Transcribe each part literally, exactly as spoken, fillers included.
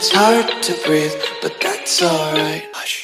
It's hard to breathe, but that's alright. Hush.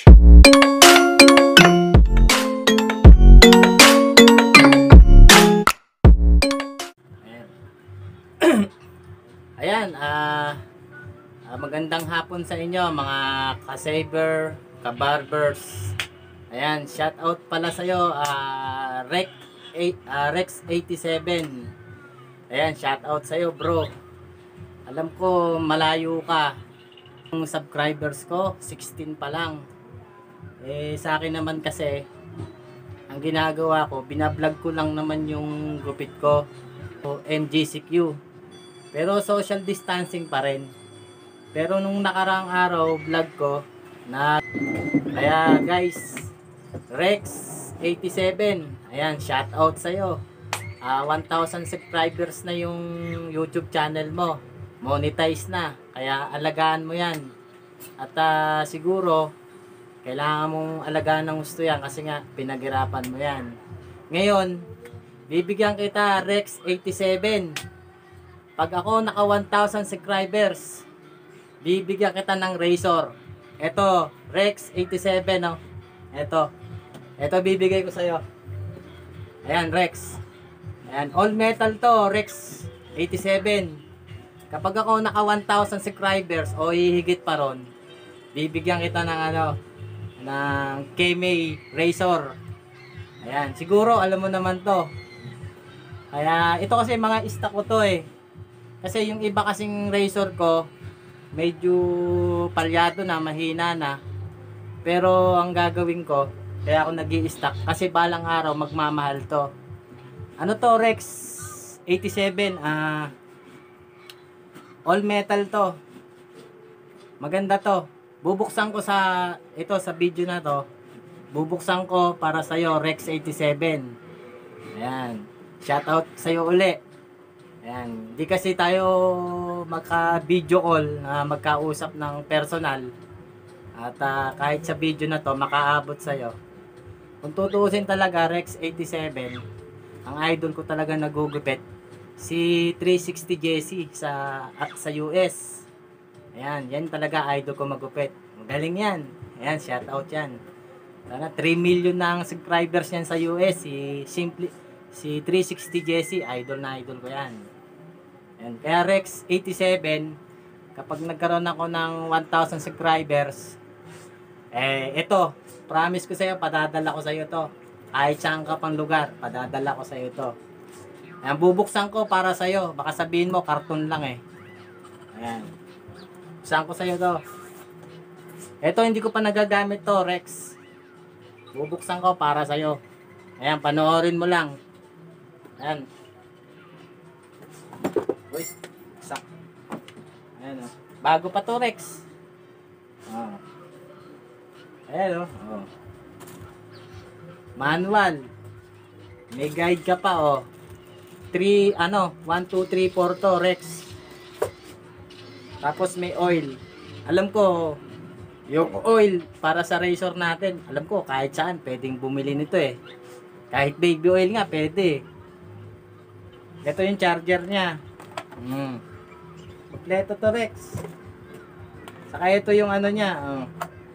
Ayan, ah uh, magandang hapon sa inyo mga ka-saver, ka-barbers. Ayan, shout out pala sa iyo, uh, Rex uh, Rex eighty-seven. Ayan, shout out sa iyo, bro. Alam ko malayo ka. Yung subscribers ko sixteen pa lang. Eh sa akin naman kasi ang ginagawa ko, binablog ko lang naman yung gupit ko, o M G C Q. Pero social distancing pa rin. Pero nung nakaraang araw, vlog ko na, kaya guys, Rex eighty-seven, ayan, shout out sa'yo. Uh, one thousand subscribers na yung YouTube channel mo. Monetize na. Kaya alagaan mo yan. At uh, siguro, kailangan mong alagaan ng gusto yan kasi nga, pinaghirapan mo yan. Ngayon, bibigyan kita Rex eighty-seven. Pag ako naka one thousand subscribers, bibigyan kita ng razor. Ito, Rex eighty-seven, oh. Ito. Ito bibigay ko sa'yo. Ayan, Rex. Ayan, all metal to, Rex eighty-seven. Kapag ako naka one thousand subscribers o hihigit pa ron, bibigyan kita ng ano, ng K M A razor. Ayan, siguro alam mo naman to. Kaya ito kasi mga stock ko to eh. Kasi yung iba kasing razor ko, medyo palyado na, mahina na. Pero ang gagawin ko, kaya ako nag-i-stock kasi balang araw magmamahal to. Ano to, Rex eighty-seven, ah, all metal to. Maganda to. Bubuksan ko sa ito sa video na to. Bubuksan ko para sa iyo, Rex eighty-seven. Ayan. Shout out sa iyo uli. Ayan. Di kasi tayo magka-video call na magkausap ng personal. At uh, kahit sa video na to makaabot sa iyo. Kung tutuusin talaga, Rex eighty-seven, ang idol ko talaga nagugupit si three sixty Jesse sa uh, sa U S. Ayan, yan talaga idol ko magupit. Magaling yan. Ayan, shout out yan. Sana three million na ang subscribers yan sa U S. Si Simply, si three sixty Jesse, idol na idol ko yan. Ayan, kaya Rex eighty-seven, kapag nagkaroon ako ng one thousand subscribers, eh, ito, promise ko sa'yo, padadala ko sa'yo to. Kahit saan ka pang lugar, padadala ko sa'yo to. Ayan, bubuksan ko para sa'yo. Baka sabihin mo, karton lang eh. Ayan. Buksan ko sa'yo to. Ito, hindi ko pa nagagamit to, Rex. Bubuksan ko para sa'yo. Ayan, panoorin mo lang. Ayan. Uy, sak. Ayan o. Bago pa to, Rex. Oh. Ayan o. Oh. Manual. May guide ka pa o. three, ano, one, two, three, four to, Rex. Tapos may oil. Alam ko, yung oil para sa razor natin, alam ko kahit saan pwedeng bumili nito eh. Kahit baby oil nga pwede. Ito yung charger niya. Hmm. Kompleto to, Rex. Saka ito yung ano niya. Oh.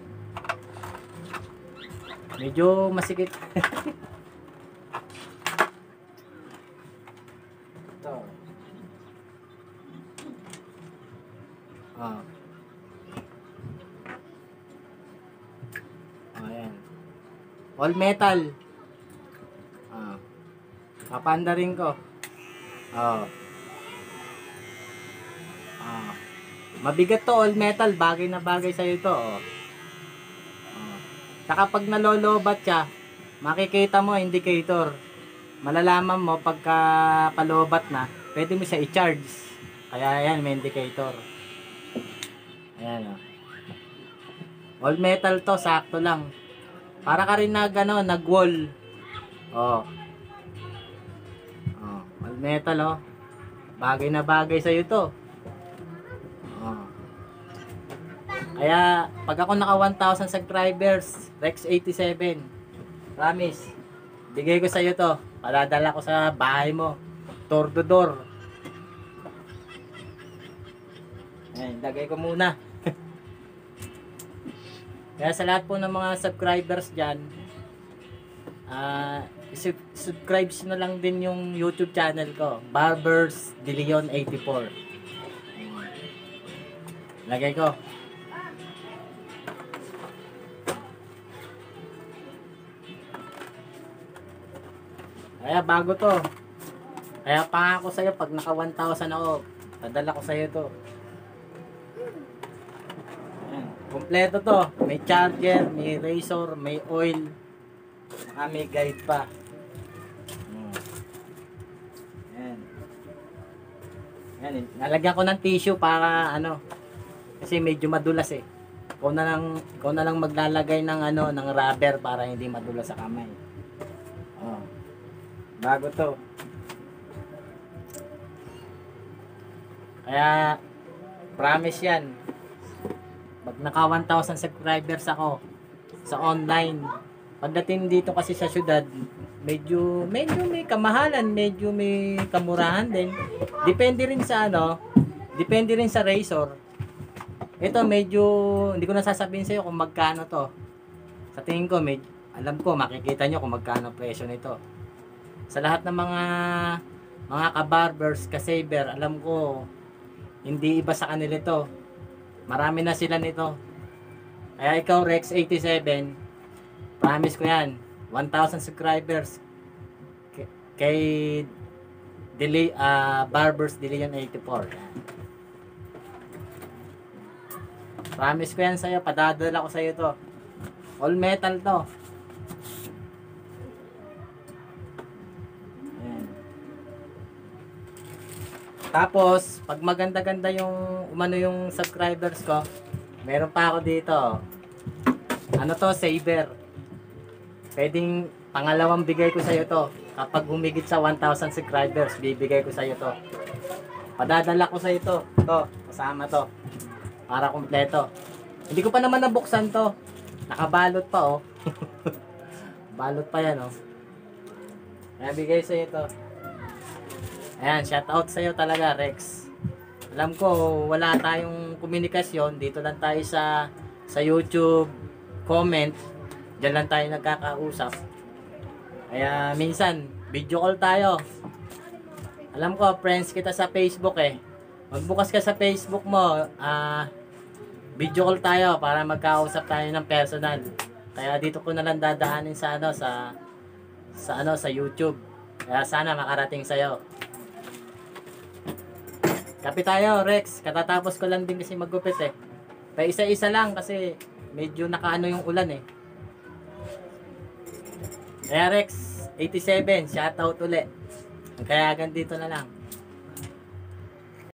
Medyo masikip. Ito. Oh. Ayan. All metal. Ah. Papanda rin ko. Oh. Ah. Mabigat to, all metal. Bagay na bagay sa'yo ito. Oh. Oh. Saka pag nalolobat siya, makikita mo indicator. Malalaman mo pagka palobat na, pwede mo siya i-charge. Kaya yan, may indicator. Ayan o. Oh. All metal to, sakto lang. Para ka rin nag, ano, nag-wall. Oh. Oh, all metal oh. Bagay na bagay sa'yo to. Oh. Kaya, pag ako naka one thousand subscribers, Rex eighty-seven, promise, bigay ko sa'yo to. Paladala ko sa bahay mo. Door to door. Ayan, lagay ko muna. Kaya sa lahat po ng mga subscribers dyan, ah, isub- subscribe nyo na lang din yung YouTube channel ko, Barbers De Leon eighty-four. Lagay ko. Kaya bago to. Kaya pangako sa'yo, pag naka one thousand ako, padala ko sa'yo to. Ayan. Kompleto to. May charger, may razor, may oil, saka may guide pa. Hmm. Ayan. Ayan. Nalagyan ko ng tissue para ano, kasi medyo madulas eh. Ikaw na lang, ikaw na lang maglalagay ng ano, ng rubber para hindi madulas sa kamay. Oh. Bago to. Kaya, promise yan. Pag naka one thousand subscribers ako sa online, pagdating dito kasi sa syudad, medyo, medyo may kamahalan, medyo may kamurahan din. Depende rin sa ano, depende rin sa razor. Ito medyo, hindi ko na sasabihin sa'yo kung magkano to. Sa tingin ko, medyo, alam ko, makikita nyo kung magkano presyo nito. Sa lahat ng mga mga ka-barbers, ka-saber, alam ko hindi iba sa kanila ito. Marami na sila nito. Kaya ikaw Rex eighty-seven, promise ko yan, one thousand subscribers kay, kay Dele, uh, Barbers De Leon eighty-four. Yan. Promise ko yan sa'yo, padadala ko sa'yo to. All metal to. Tapos, pag maganda-ganda yung umano yung subscribers ko, meron pa ako dito. Ano to, saber. Pwedeng pangalawang bigay ko sa iyo to. Kapag humigit sa one thousand subscribers, bibigay ko sa iyo to. Padadala ko sa iyo to. To, kasama to. Para kumpleto. Hindi ko pa naman nabuksan to. Nakabalot pa oh. Balot pa yan oh. Kaya bigay sa iyo to. Ayan, shout out sa iyo talaga, Rex. Alam ko, wala tayong komunikasyon. Dito lang tayo sa sa YouTube, comment. Diyan lang tayo nagkakausap. Kaya minsan, video call tayo. Alam ko, friends kita sa Facebook eh. Magbukas ka sa Facebook mo, ah, video call tayo para magkausap tayo ng personal. Kaya dito ko na lang dadaanin sa ano, sa sa ano, sa YouTube. Kaya sana makarating sa iyo. Kape tayo, Rex. Katatapos ko lang din kasi maggupit eh. Pa isa-isa lang kasi medyo nakaano yung ulan eh. Kaya Rex, eighty-seven, shoutout ulit. Kaya hanggang dito na lang.